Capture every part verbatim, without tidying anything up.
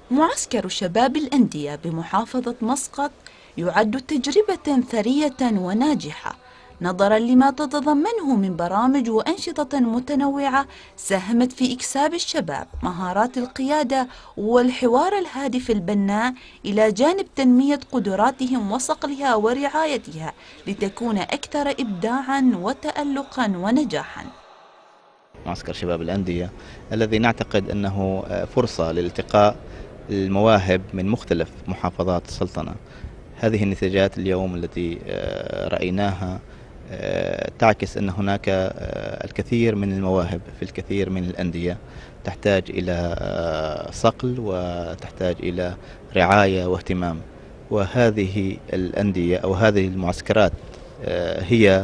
معسكر شباب الأندية بمحافظة مسقط يعد تجربة ثرية وناجحة نظرا لما تتضمنه من برامج وأنشطة متنوعة ساهمت في إكساب الشباب مهارات القيادة والحوار الهادف البناء إلى جانب تنمية قدراتهم وصقلها ورعايتها لتكون أكثر إبداعا وتألقا ونجاحا. معسكر شباب الأندية الذي نعتقد أنه فرصة لالتقاء المواهب من مختلف محافظات السلطنة. هذه النتاجات اليوم التي رأيناها تعكس أن هناك الكثير من المواهب في الكثير من الأندية تحتاج إلى صقل وتحتاج إلى رعاية واهتمام، وهذه الأندية أو هذه المعسكرات هي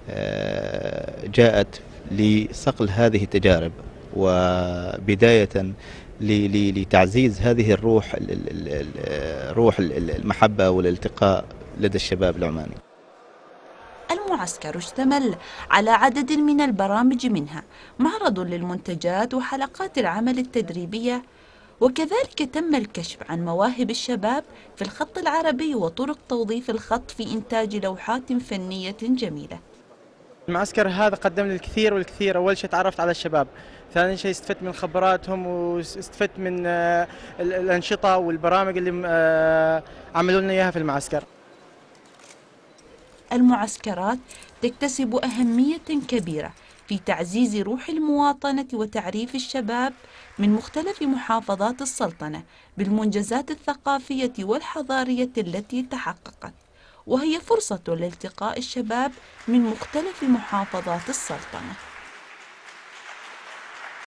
جاءت لصقل هذه التجارب وبداية لتعزيز هذه الروح روح المحبة والالتقاء لدى الشباب العماني. المعسكر اشتمل على عدد من البرامج، منها معرض للمنتجات وحلقات العمل التدريبية، وكذلك تم الكشف عن مواهب الشباب في الخط العربي وطرق توظيف الخط في إنتاج لوحات فنية جميلة. المعسكر هذا قدم لي الكثير والكثير. أول شيء تعرفت على الشباب، ثاني شيء استفدت من خبراتهم واستفدت من الأنشطة والبرامج اللي عملوا لنا إياها في المعسكر. المعسكرات تكتسب أهمية كبيرة في تعزيز روح المواطنة وتعريف الشباب من مختلف محافظات السلطنة بالمنجزات الثقافية والحضارية التي تحققت، وهي فرصة لالتقاء الشباب من مختلف محافظات السلطنة.